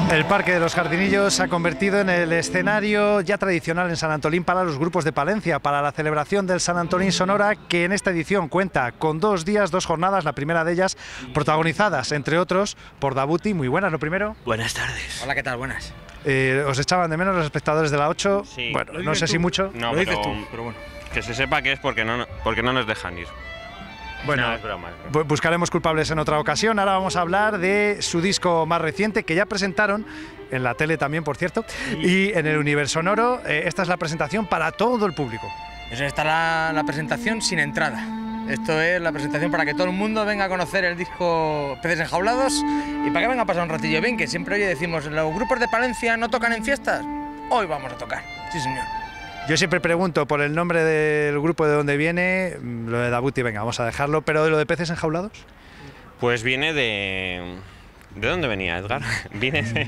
El Parque de los Jardinillos se ha convertido en el escenario ya tradicional en San Antolín para los grupos de Palencia, para la celebración del San Antolín Sonora, que en esta edición cuenta con 2 días, 2 jornadas, la primera de ellas protagonizadas, entre otros, por Dabuti. Muy buenas, lo primero. Buenas tardes. Hola, ¿qué tal? Buenas. ¿Os echaban de menos los espectadores de la 8? Sí. Bueno, no sé si mucho. No, Lo dices tú, pero bueno. Que se sepa que es porque no nos dejan ir. Bueno, no, es broma, es broma. Buscaremos culpables en otra ocasión. Ahora vamos a hablar de su disco más reciente, que ya presentaron en la tele también, por cierto, y en el Universo Sonoro. Esta es la presentación para todo el público. Eso está la presentación sin entrada. Esto es la presentación para que todo el mundo venga a conocer el disco Peces Enjaulados y para que venga a pasar un ratillo bien, que siempre hoy decimos, los grupos de Palencia no tocan en fiestas. Hoy vamos a tocar, sí señor. Yo siempre pregunto por el nombre del grupo de dónde viene, lo de Dabuti, venga, vamos a dejarlo, pero de lo de Peces Enjaulados. Pues viene de... ¿De dónde venía, Edgar? Viene de...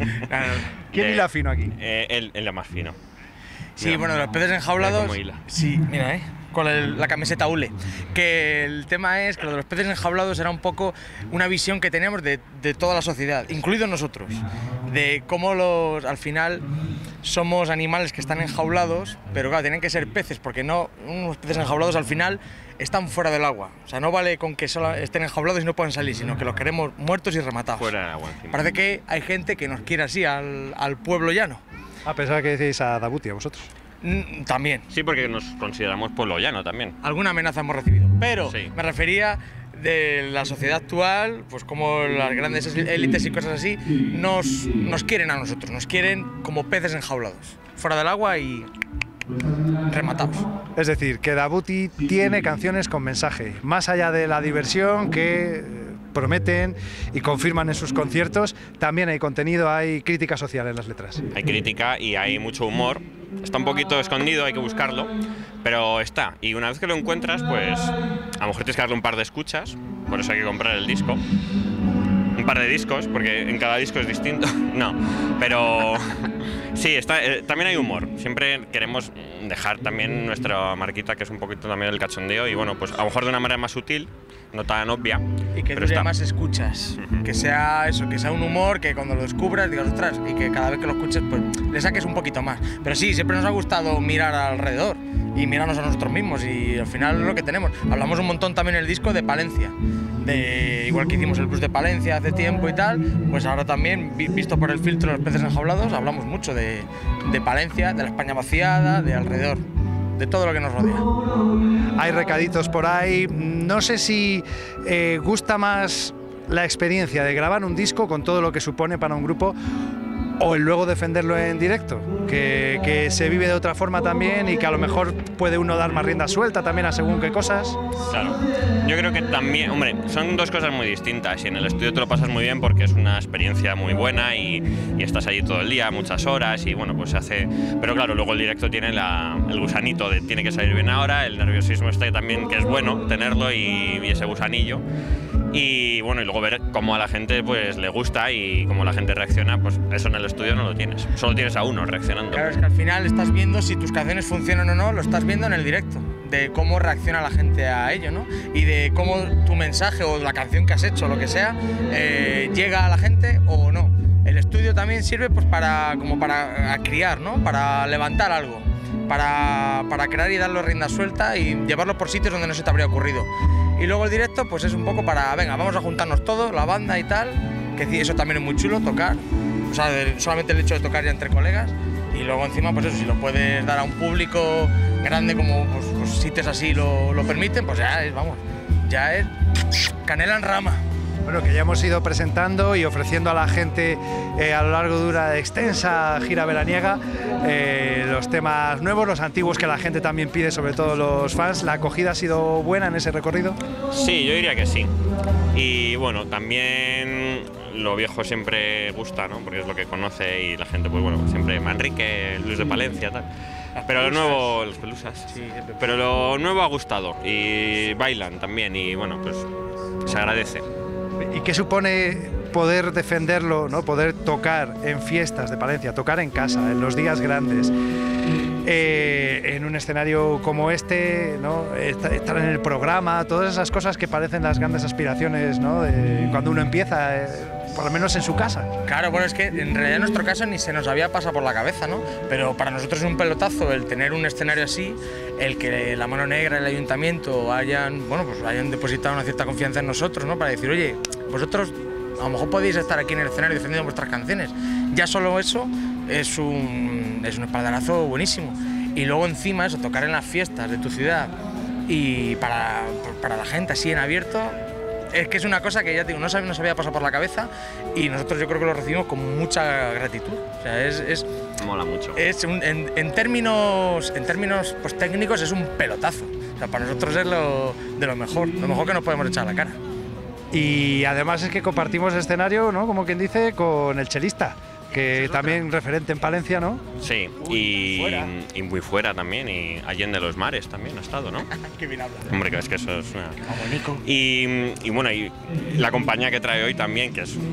¿Quién hila fino aquí? El más fino. Sí, Mira, bueno, de los Peces Enjaulados, cómo hila. sí, mira, con la camiseta hule, que el tema es que lo de los peces enjaulados era un poco una visión que teníamos de toda la sociedad, incluidos nosotros, de cómo al final somos animales que están enjaulados, pero claro, tienen que ser peces, porque no, unos peces enjaulados al final están fuera del agua, o sea, no vale con que solo estén enjaulados y no puedan salir, sino que los queremos muertos y rematados. Fuera del agua encima. Parece que hay gente que nos quiere así al pueblo llano. A pesar que decís a Dabuti, a vosotros. También. Sí, porque nos consideramos pueblo llano también. Alguna amenaza hemos recibido, pero Sí. me refería de la sociedad actual, pues como las grandes élites y cosas así, nos quieren a nosotros, nos quieren como peces enjaulados, fuera del agua y rematados. Es decir, que Dabuti tiene canciones con mensaje, más allá de la diversión que prometen y confirman en sus conciertos, también hay contenido, hay crítica social en las letras. Hay crítica y hay mucho humor. Está un poquito escondido, hay que buscarlo, pero está. Y una vez que lo encuentras, pues a lo mejor tienes que darle un par de escuchas, por eso hay que comprar el disco. Un par de discos, porque en cada disco es distinto. No, pero sí, también hay humor. Siempre queremos dejar también nuestra marquita, que es un poquito también el cachondeo, y bueno, pues a lo mejor de una manera más sutil, no tan obvia. Y que pero dure más escuchas, que sea eso, que sea un humor, que cuando lo descubras digas, ostras, y que cada vez que lo escuches, pues le saques un poquito más. Pero sí, siempre nos ha gustado mirar alrededor y mirarnos a nosotros mismos, y al final es lo que tenemos. Hablamos un montón también en el disco de Palencia. Igual que hicimos el blues de Palencia hace tiempo y tal, pues ahora también, visto por el filtro de los peces enjaulados, hablamos mucho de Palencia, de la España vaciada, de alrededor, de todo lo que nos rodea. Hay recaditos por ahí, no sé si gusta más la experiencia de grabar un disco con todo lo que supone para un grupo, o el luego defenderlo en directo, que se vive de otra forma también y que a lo mejor puede uno dar más rienda suelta también a según qué cosas. Claro, yo creo que también, hombre, son dos cosas muy distintas, y en el estudio te lo pasas muy bien porque es una experiencia muy buena y estás allí todo el día, muchas horas, y bueno, pues se hace, pero claro, luego el directo tiene el gusanito de tiene que salir bien ahora, el nerviosismo este también, que es bueno tenerlo, y ese gusanillo. Y bueno, y luego ver cómo a la gente pues le gusta y cómo la gente reacciona, pues eso en el estudio no lo tienes, solo tienes a uno reaccionando. Claro, es que al final estás viendo si tus canciones funcionan o no, lo estás viendo en el directo, de cómo reacciona la gente a ello, ¿no? Y de cómo tu mensaje o la canción que has hecho, lo que sea, llega a la gente o no. El estudio también sirve pues para criar, ¿no? Para levantar algo, para crear y darle rienda suelta y llevarlo por sitios donde no se te habría ocurrido. Y luego el directo pues es un poco para, venga, vamos a juntarnos todos, la banda y tal, que eso también es muy chulo, tocar, o sea, solamente el hecho de tocar ya entre colegas, y luego encima pues eso, si lo puedes dar a un público grande como pues sitios así lo permiten, pues ya es, vamos, ya es canela en rama. Bueno, que ya hemos ido presentando y ofreciendo a la gente a lo largo de una extensa gira veraniega los temas nuevos, los antiguos que la gente también pide, sobre todo los fans. ¿La acogida ha sido buena en ese recorrido? Sí, yo diría que sí. Y bueno, también lo viejo siempre gusta, ¿no? Porque es lo que conoce y la gente, pues bueno, siempre Manrique, Luis de Palencia, tal. Pero lo nuevo, los pelusas, sí, pero lo nuevo ha gustado y bailan también y bueno, pues se agradece. ¿Y qué supone poder defenderlo, ¿no? Poder tocar en fiestas de Palencia, tocar en casa, en los días grandes? en un escenario como este, ¿no? Estar en el programa, todas esas cosas que parecen las grandes aspiraciones, ¿no? De cuando uno empieza, por lo menos en su casa. Claro, bueno, es que en realidad en nuestro caso ni se nos había pasado por la cabeza, ¿no? Pero para nosotros es un pelotazo el tener un escenario así, el que la Mano Negra, el ayuntamiento hayan, bueno, pues hayan depositado una cierta confianza en nosotros, ¿no? Para decir, oye, vosotros a lo mejor podéis estar aquí en el escenario defendiendo vuestras canciones. Ya solo eso es un espaldarazo buenísimo. Y luego encima eso, tocar en las fiestas de tu ciudad y para la gente así en abierto, es que es una cosa que ya te digo, no nos había pasado por la cabeza y nosotros yo creo que lo recibimos con mucha gratitud. O sea, mola mucho. En términos pues, técnicos es un pelotazo. O sea, para nosotros es de lo mejor que nos podemos echar a la cara. Y además es que compartimos escenario, ¿no? Como quien dice, con el chelista, que también referente en Palencia, ¿no? Sí, y muy fuera también, y Allende los Mares también ha estado, ¿no? Qué bien habla. Hombre, que es que eso es una... Bonito. Y bueno, y la compañía que trae hoy también, que es,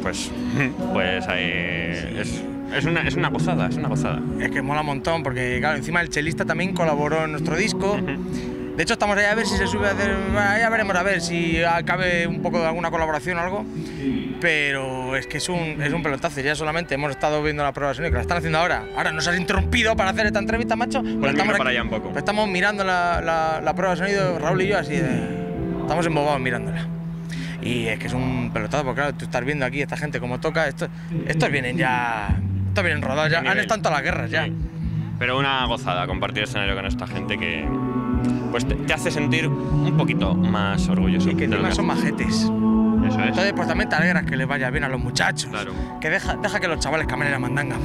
es una gozada, es una gozada. Es que mola un montón, porque claro, encima el chelista también colaboró en nuestro disco. De hecho, estamos ahí a ver si se sube a hacer... Ya veremos a ver si cabe un poco de alguna colaboración o algo. Pero es que es un pelotazo. Ya solamente hemos estado viendo la prueba de sonido, que la están haciendo ahora. Ahora nos has interrumpido para hacer esta entrevista, macho. Pues estamos para allá un poco. Estamos mirando la prueba de sonido, Raúl y yo, así de... Estamos embobados mirándola. Y es que es un pelotazo, porque claro, tú estás viendo aquí esta gente como toca. Estos vienen ya... Estos vienen rodados ya. Han estado en todas las guerras ya. Sí. Pero una gozada compartir escenario con esta gente que... pues te hace sentir un poquito más orgulloso. Y que encima son majetes. Eso es. Entonces, pues también te alegras que les vaya bien a los muchachos. Claro. Que deja que los chavales caminen la mandanga.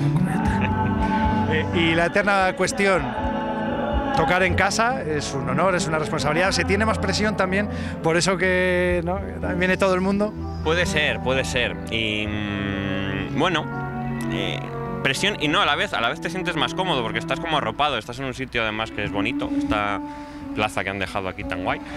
Y la eterna cuestión, tocar en casa es un honor, es una responsabilidad. Se tiene más presión también, por eso que, ¿no? También viene todo el mundo. Puede ser. Y bueno, presión y no, a la vez te sientes más cómodo porque estás como arropado, estás en un sitio además que es bonito, esta plaza que han dejado aquí tan guay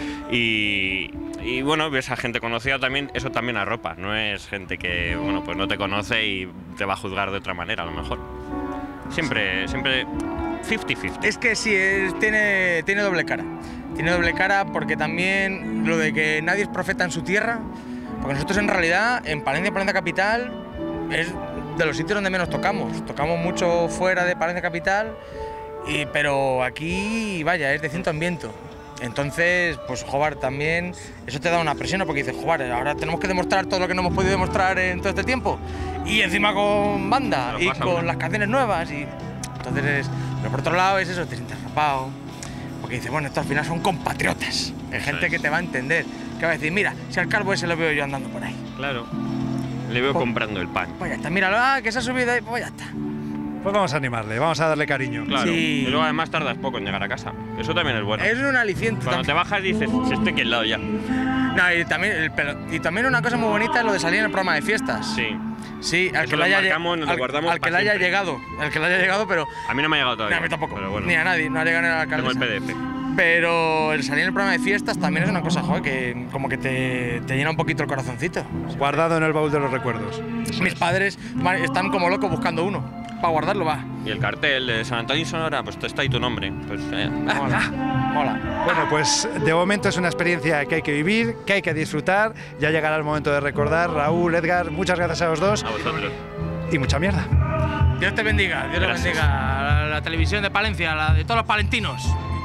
y bueno, ves a gente conocida también, eso también arropa, no es gente que, bueno, pues no te conoce y te va a juzgar de otra manera a lo mejor. Siempre 50-50. Es que sí, tiene doble cara. Tiene doble cara porque también lo de que nadie es profeta en su tierra, porque nosotros en realidad en Palencia capital es de los sitios donde menos tocamos. Tocamos mucho fuera de Palencia capital, pero aquí, vaya, es de ciento en viento. Entonces, pues, joder, también eso te da una presión, ¿no? Porque dices, joder, ahora tenemos que demostrar todo lo que no hemos podido demostrar en todo este tiempo. Y encima con banda y con las canciones nuevas. Y entonces, pero por otro lado es eso, te sientes rapado. Porque dices, bueno, estos al final son compatriotas. Hay gente que te va a entender. Que va a decir, mira, si al calvo ese lo veo yo andando por ahí. Claro. Le veo comprando el pan. Pues ya está, míralo, que se ha subido ahí, pues ya está. Pues vamos a animarle, vamos a darle cariño. Claro, sí. Y luego además tardas poco en llegar a casa. Eso también es bueno. Es un aliciente. Cuando te bajas dices, si estoy aquí al lado ya. No, y también una cosa muy bonita es lo de salir en el programa de fiestas. Sí. Sí, al Eso que lo le haya marcamos, nos lo guardamos al que le para haya siempre. llegado, pero... A mí no me ha llegado todavía. No, a mí tampoco, pero bueno, ni a nadie, no ha llegado ni a la tengo alcaldesa. el PDF. Pero el salir en el programa de fiestas también es una cosa, joder, que como que te llena un poquito el corazoncito. Guardado en el baúl de los recuerdos. Mis padres están como locos buscando uno. Para guardarlo, va. Y el cartel de San Antonio Sonora, pues está ahí tu nombre. Pues, Mola. Bueno, pues de momento es una experiencia que hay que vivir, que hay que disfrutar. Ya llegará el momento de recordar. Raúl, Edgar, muchas gracias a los dos. a vosotros. Y mucha mierda. Dios te bendiga, Dios Gracias. te bendiga. La televisión de Palencia, la de todos los palentinos.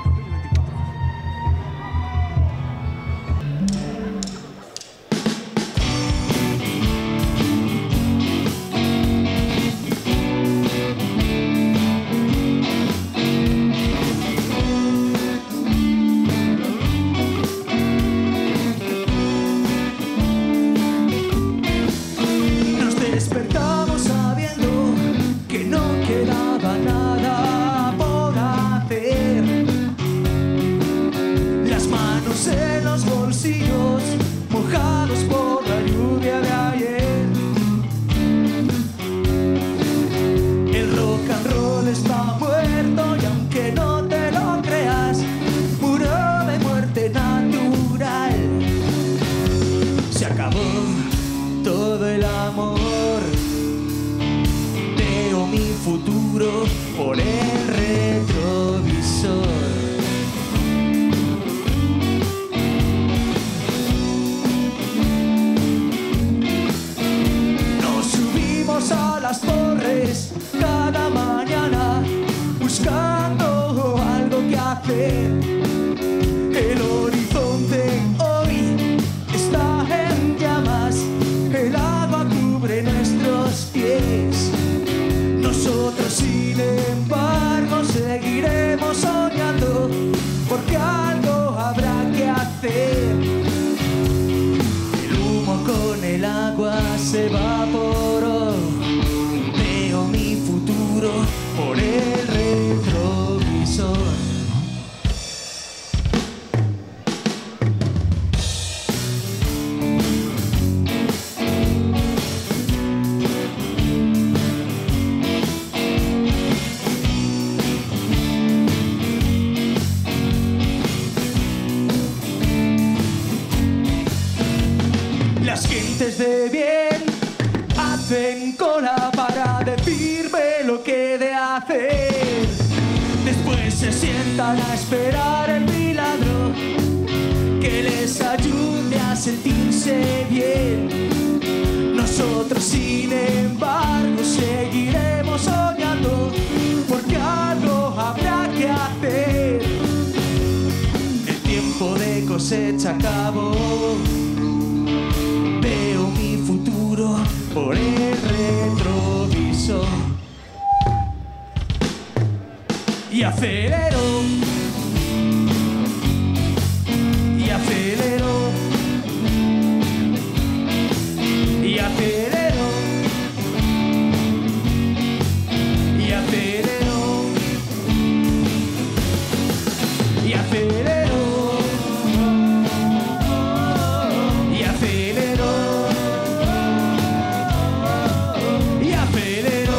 Nos despertamos sabiendo que no quedaba nada por hacer. gentes de bien hacen cola para decirme lo que he de hacer. Después se sientan a esperar el milagro que les ayude a sentirse bien. Nosotros, sin embargo, seguiremos soñando porque algo habrá que hacer. El tiempo de cosecha acabó. Veo mi futuro por el retrovisor y acelero, y acelero, y acelero, y acelero, y acelero, y acelero, y acelero,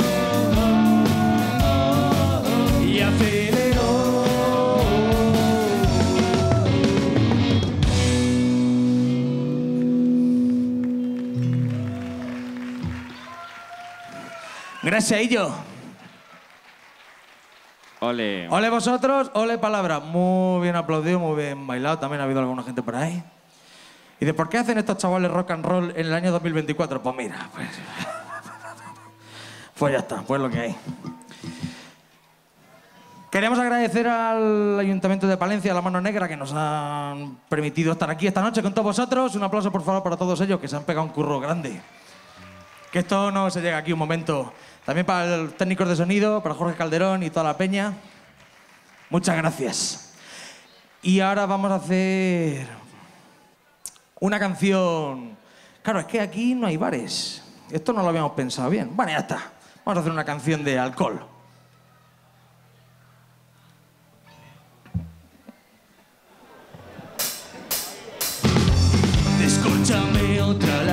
y acelero. Gracias, Illo. Ole. Ole vosotros, ole palabra. Muy bien aplaudido, muy bien bailado. También ha habido alguna gente por ahí. ¿Y de por qué hacen estos chavales rock and roll en el año 2024? Pues mira, pues ya está, pues lo que hay. Queremos agradecer al Ayuntamiento de Palencia, a la Mano Negra, que nos han permitido estar aquí esta noche con todos vosotros. Un aplauso, por favor, para todos ellos, que se han pegado un curro grande. Que esto no se llega aquí un momento. También para los técnicos de sonido, para Jorge Calderón y toda la peña. Muchas gracias. Y ahora vamos a hacer una canción. Claro, es que aquí no hay bares. Esto no lo habíamos pensado bien. Bueno, ya está. Vamos a hacer una canción de alcohol. Escúchame otra